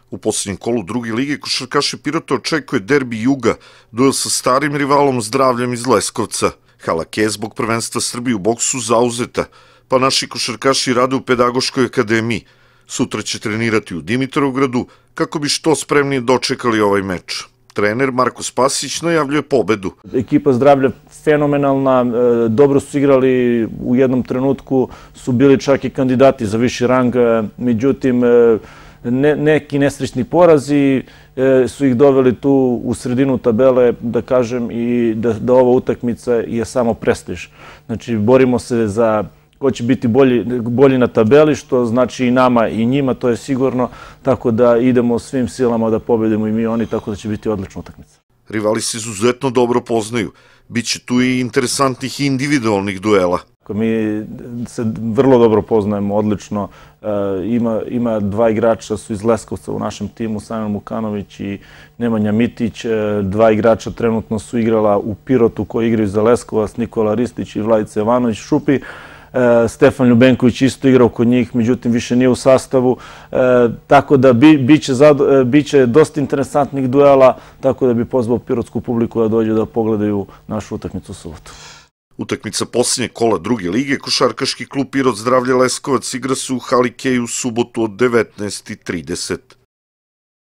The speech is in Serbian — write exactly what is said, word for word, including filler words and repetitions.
U posljednjem kolu druge lige košarkaši Pirota očekuje derbi Juga, duel sa starim rivalom Zdravljem iz Leskovca. Hala Ke zbog prvenstva Srbije u boksu zauzeta, pa naši košarkaši rade u Pedagoškoj akademiji. Sutra će trenirati u Dimitrovgradu kako bi što spremnije dočekali ovaj meč. Trener Marko Spasić najavljuje pobedu. Ekipa Zdravlja fenomenalna, dobro su igrali, u jednom trenutku su bili čak i kandidati za viši rang, međutim neki nesrećni porazi su ih doveli tu u sredinu tabele, da kažem, i da ova utakmica je samo prestiž. Znači, borimo se za ko će biti bolji na tabeli, što znači i nama i njima, to je sigurno, tako da idemo svim silama da pobedimo i mi oni, tako da će biti odlična utakmica. Rivali se izuzetno dobro poznaju. Biće tu i interesantnih individualnih duela. Mi se vrlo dobro poznajemo, odlično. Ima dva igrača su iz Leskovca u našem timu, Sajman Mukanović i Nemanja Mitić. Dva igrača trenutno su igrala u Pirotu koji igraju za Leskovac, Nikola Ristić i Vladica Jovanović Šupi. Stefan Ljubenković isto igrao kod njih, međutim više nije u sastavu. Tako da biće dosta interesantnih duela, tako da bi pozvao pirotsku publiku da dođe da pogledaju našu utakmicu u subotu. Utakmica posljednjeg kola druge lige, košarkaški klub Pirot Zdravlje Leskovac igra se u Hali Ke u subotu od devetnaest i trideset.